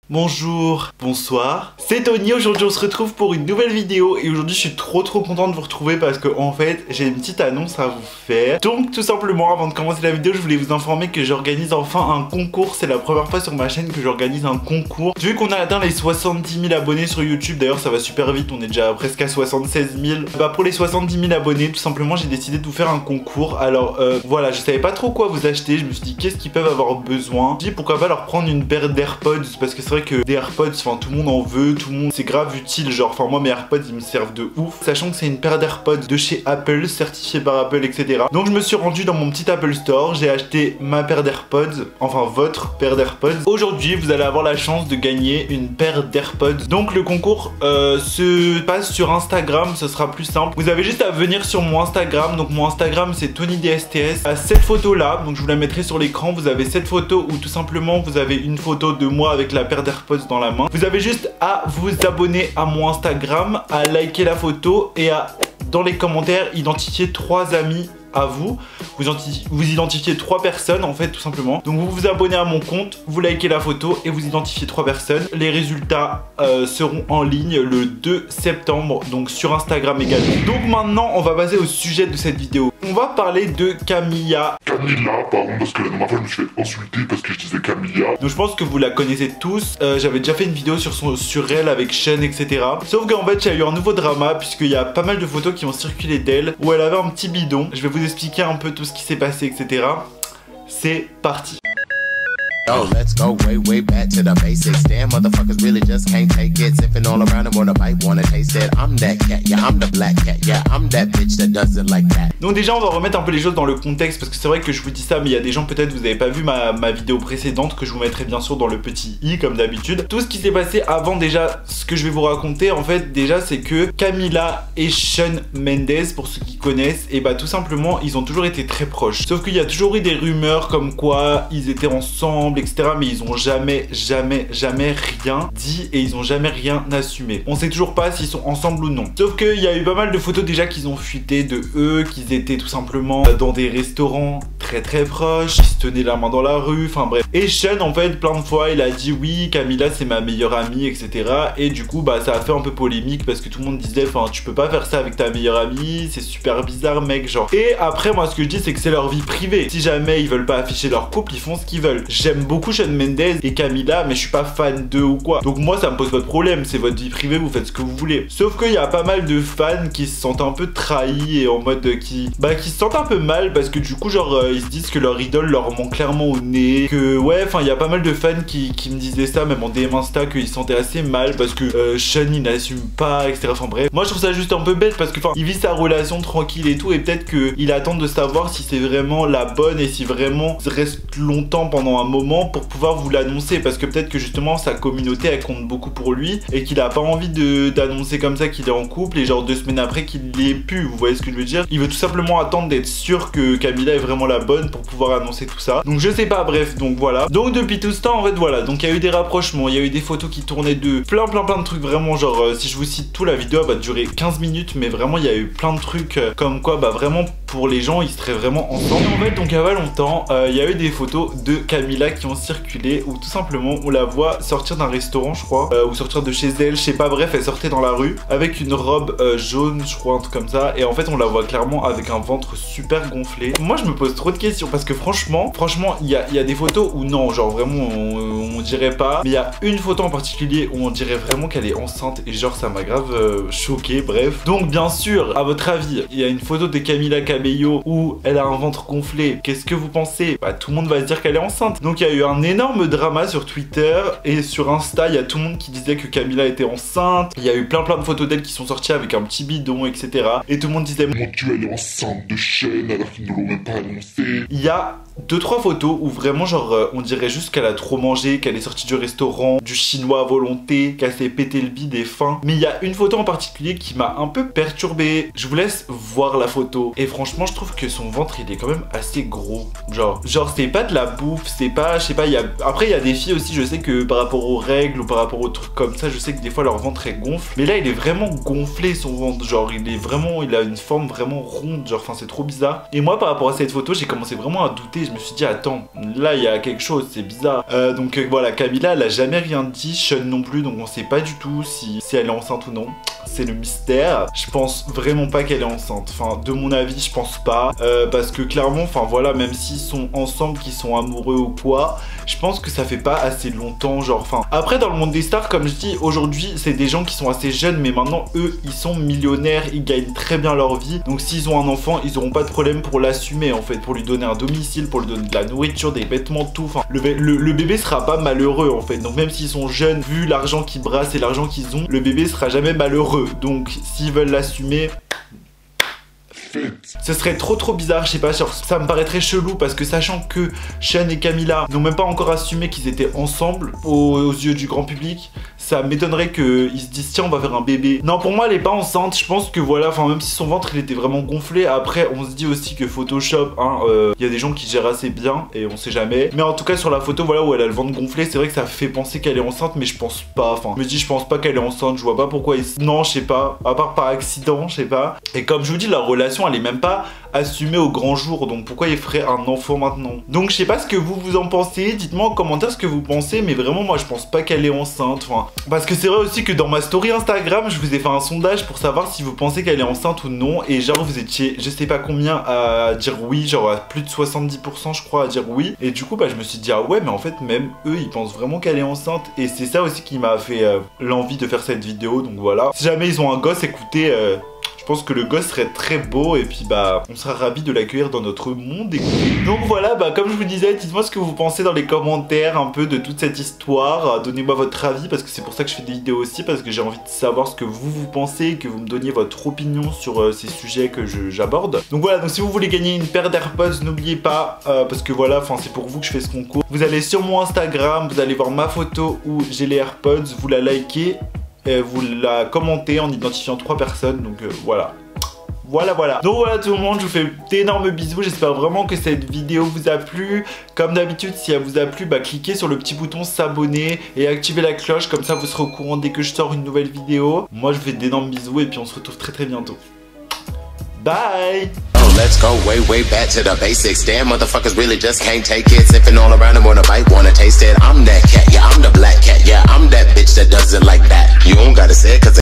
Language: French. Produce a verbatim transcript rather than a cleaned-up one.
Bonjour, bonsoir, c'est Tony. Aujourd'hui on se retrouve pour une nouvelle vidéo et aujourd'hui je suis trop trop content de vous retrouver parce que en fait j'ai une petite annonce à vous faire. Donc tout simplement avant de commencer la vidéo je voulais vous informer que j'organise enfin un concours. C'est la première fois sur ma chaîne que j'organise un concours. Vu qu'on a atteint les soixante-dix mille abonnés sur YouTube, d'ailleurs ça va super vite, on est déjà presque à soixante-seize mille. Bah pour les soixante-dix mille abonnés tout simplement j'ai décidé de vous faire un concours. Alors euh, voilà, je savais pas trop quoi vous acheter, je me suis dit qu'est-ce qu'ils peuvent avoir besoin. Je me dis pourquoi pas leur prendre une paire d'AirPods parce que c'est que des AirPods, enfin tout le monde en veut, tout le monde, c'est grave utile, genre enfin moi mes AirPods ils me servent de ouf, sachant que c'est une paire d'AirPods de chez Apple, certifiée par Apple, et cetera. Donc je me suis rendu dans mon petit Apple Store, j'ai acheté ma paire d'AirPods, enfin votre paire d'AirPods. Aujourd'hui vous allez avoir la chance de gagner une paire d'AirPods. Donc le concours euh, se passe sur Instagram, ce sera plus simple. Vous avez juste à venir sur mon Instagram, donc mon Instagram c'est Tony D S T S. À cette photo là, donc je vous la mettrai sur l'écran, vous avez cette photo où tout simplement vous avez une photo de moi avec la paire d'AirPods dans la main. Vous avez juste à vous abonner à mon Instagram, à liker la photo et à, dans les commentaires, identifier trois amis à vous. Vous, vous identifiez trois personnes en fait tout simplement. Donc vous vous abonnez à mon compte, vous likez la photo et vous identifiez trois personnes. Les résultats euh, seront en ligne le deux septembre, donc sur Instagram également. Donc maintenant on va passer au sujet de cette vidéo. On va parler de Camilla. Camilla, pardon, parce que la dernière fois je me suis fait insulter parce que je disais Camilla. Donc je pense que vous la connaissez tous. Euh, J'avais déjà fait une vidéo sur, son, sur elle avec Sean, et cetera. Sauf qu'en fait il y a eu un nouveau drama puisqu'il y a pas mal de photos qui ont circulé d'elle où elle avait un petit bidon. Je vais vous expliquer un peu tout ce qui s'est passé, et cetera. C'est parti. Oh, let's go way, way back to the basics. Damn, motherfuckers really just can't take it. Sipping all around and wanna bite, wanna taste it. I'm that cat, yeah, I'm the black cat, yeah, I'm that bitch that does it like that. Donc déjà, on va remettre un peu les choses dans le contexte parce que c'est vrai que je vous dis ça, mais il y a des gens peut-être vous avez pas vu ma, ma vidéo précédente que je vous mettrai bien sûr dans le petit i comme d'habitude. Tout ce qui s'est passé avant déjà, ce que je vais vous raconter en fait déjà, c'est que Camilla et Shawn Mendes, pour ceux qui connaissent, et bah tout simplement ils ont toujours été très proches. Sauf qu'il y a toujours eu des rumeurs comme quoi ils étaient ensemble, et cetera. Mais ils ont jamais, jamais, jamais rien dit et ils ont jamais rien assumé. On sait toujours pas s'ils sont ensemble ou non. Sauf qu'il y a eu pas mal de photos déjà qu'ils ont fuité de eux, qu'ils étaient tout simplement dans des restaurants très très proches, ils se tenaient la main dans la rue, enfin bref. Et Sean en fait plein de fois il a dit oui Camilla c'est ma meilleure amie, et cetera. Et du coup bah ça a fait un peu polémique parce que tout le monde disait enfin tu peux pas faire ça avec ta meilleure amie, c'est super bizarre mec genre. Et après moi ce que je dis c'est que c'est leur vie privée. Si jamais ils veulent pas afficher leur couple, ils font ce qu'ils veulent. J'aime beaucoup Shawn Mendes et Camilla mais je suis pas fan d'eux ou quoi. Donc moi ça me pose pas de problème, c'est votre vie privée, vous faites ce que vous voulez. Sauf qu'il y a pas mal de fans qui se sentent un peu trahis et en mode qui bah qui se sentent un peu mal parce que du coup genre euh, ils se disent que leur idole leur manque clairement au nez, que ouais enfin il y a pas mal de fans qui, qui me disaient ça même en D M Insta qu'ils se sentaient assez mal parce que euh, Sean il n'assume pas, et cetera. Enfin bref, moi je trouve ça juste un peu bête parce que enfin il vit sa relation tranquille et tout et peut-être qu'il attend de savoir si c'est vraiment la bonne et si vraiment il reste longtemps pendant un moment pour pouvoir vous l'annoncer parce que peut-être que justement sa communauté elle compte beaucoup pour lui et qu'il a pas envie de d'annoncer comme ça qu'il est en couple et genre deux semaines après qu'il l'ait plus, vous voyez ce que je veux dire. Il veut tout simplement attendre d'être sûr que Camilla est vraiment la bonne pour pouvoir annoncer tout ça. Donc je sais pas, bref, donc voilà. Donc depuis tout ce temps en fait voilà, donc il y a eu des rapprochements, il y a eu des photos qui tournaient de plein plein plein de trucs vraiment genre euh, si je vous cite tout la vidéo elle va durer quinze minutes mais vraiment il y a eu plein de trucs euh, comme quoi bah vraiment pour les gens ils seraient vraiment ensemble. En fait donc il y a pas longtemps euh, il y a eu des photos de Camilla qui ont circulé où tout simplement on la voit sortir d'un restaurant je crois euh, ou sortir de chez elle, je sais pas, bref elle sortait dans la rue avec une robe euh, jaune je crois un truc comme ça et en fait on la voit clairement avec un ventre super gonflé. Moi je me pose trop de questions parce que franchement franchement il y a, y a des photos où non genre vraiment on, on dirait pas, mais il y a une photo en particulier où on dirait vraiment qu'elle est enceinte et genre ça m'a grave euh, choqué. Bref, donc bien sûr à votre avis il y a une photo de Camila Cabello où elle a un ventre gonflé, qu'est-ce que vous pensez? Bah tout le monde va se dire qu'elle est enceinte. Donc il y a eu un énorme drama sur Twitter et sur Insta il y a tout le monde qui disait que Camilla était enceinte. Il y a eu plein plein de photos d'elle qui sont sorties avec un petit bidon, et cetera. Et tout le monde disait mon dieu elle est enceinte de Sean alors qu'ils ne l'ont même pas annoncé. Il y a deux trois photos où vraiment genre euh, on dirait juste qu'elle a trop mangé, qu'elle est sortie du restaurant, du chinois à volonté, qu'elle s'est pété le bide et faim. Mais il y a une photo en particulier qui m'a un peu perturbé. Je vous laisse voir la photo et franchement je trouve que son ventre il est quand même assez gros. Genre genre c'est pas de la bouffe, c'est pas je sais pas, il y a après il y a des filles aussi, je sais que par rapport aux règles ou par rapport aux trucs comme ça, je sais que des fois leur ventre est gonfle. Mais là il est vraiment gonflé son ventre, genre il est vraiment il a une forme vraiment ronde, genre enfin c'est trop bizarre. Et moi par rapport à cette photo, j'ai commencé vraiment à douter. Je me suis dit attends, là il y a quelque chose, c'est bizarre. Euh, donc euh, voilà, Camila elle a jamais rien dit, Sean non plus, donc on sait pas du tout si, si elle est enceinte ou non. C'est le mystère. Je pense vraiment pas qu'elle est enceinte. Enfin, de mon avis, je pense pas. Euh, parce que clairement, enfin voilà, même s'ils sont ensemble, qu'ils sont amoureux ou quoi, je pense que ça fait pas assez longtemps, genre, enfin. Après, dans le monde des stars, comme je dis, aujourd'hui, c'est des gens qui sont assez jeunes, mais maintenant, eux, ils sont millionnaires, ils gagnent très bien leur vie. Donc, s'ils ont un enfant, ils auront pas de problème pour l'assumer, en fait, pour lui donner un domicile, pour lui donner de la nourriture, des vêtements, tout. Enfin, le, le, le bébé sera pas malheureux, en fait. Donc, même s'ils sont jeunes, vu l'argent qu'ils brassent et l'argent qu'ils ont, le bébé sera jamais malheureux. Donc s'ils veulent l'assumer, ce serait trop trop bizarre, je sais pas, genre, ça me paraîtrait chelou parce que sachant que Sean et Camila n'ont même pas encore assumé qu'ils étaient ensemble aux, aux yeux du grand public, ça m'étonnerait qu'ils se disent tiens on va faire un bébé. Non, pour moi elle est pas enceinte, je pense que voilà, enfin même si son ventre il était vraiment gonflé, après on se dit aussi que Photoshop, hein, il euh, y a des gens qui gèrent assez bien et on sait jamais. Mais en tout cas sur la photo voilà où elle a le ventre gonflé, c'est vrai que ça fait penser qu'elle est enceinte, mais je pense pas, enfin je me dis je pense pas qu'elle est enceinte, je vois pas pourquoi il... Non je sais pas, à part par accident, je sais pas. Et comme je vous dis, la relation elle est même pas assumée au grand jour, donc pourquoi il ferait un enfant maintenant? Donc je sais pas ce que vous vous en pensez, dites-moi en commentaire ce que vous pensez, mais vraiment moi je pense pas qu'elle est enceinte, enfin, parce que c'est vrai aussi que dans ma story Instagram je vous ai fait un sondage pour savoir si vous pensez qu'elle est enceinte ou non, et genre vous étiez je sais pas combien à dire oui, genre à plus de soixante-dix pour cent je crois à dire oui, et du coup bah je me suis dit ah ouais mais en fait même eux ils pensent vraiment qu'elle est enceinte, et c'est ça aussi qui m'a fait euh, l'envie de faire cette vidéo, donc voilà. Si jamais ils ont un gosse, écoutez, euh, je pense que le gosse serait très beau et puis bah on sera ravis de l'accueillir dans notre monde. Écoutez. Donc voilà, bah comme je vous disais, dites-moi ce que vous pensez dans les commentaires un peu de toute cette histoire. Donnez-moi votre avis parce que c'est pour ça que je fais des vidéos aussi, parce que j'ai envie de savoir ce que vous vous pensez et que vous me donniez votre opinion sur euh, ces sujets que j'aborde. Donc voilà, donc si vous voulez gagner une paire d'AirPods, n'oubliez pas, euh, parce que voilà, enfin c'est pour vous que je fais ce concours. Vous allez sur mon Instagram, vous allez voir ma photo où j'ai les AirPods, vous la likez. Et vous la commentez en identifiant trois personnes, donc euh, voilà. Voilà voilà. Donc voilà tout le monde, je vous fais d'énormes bisous, j'espère vraiment que cette vidéo vous a plu. Comme d'habitude, si elle vous a plu, bah cliquez sur le petit bouton s'abonner et activez la cloche, comme ça vous serez au courant dès que je sors une nouvelle vidéo. Moi je vous fais d'énormes bisous et puis on se retrouve très très bientôt. Bye. Let's go way, way back to the basics. Damn, motherfuckers really just can't take it. Sipping all around and wanna bite, wanna taste it. I'm that cat, yeah, I'm the black cat, yeah, I'm that bitch that does it like that. You don't gotta say it 'cause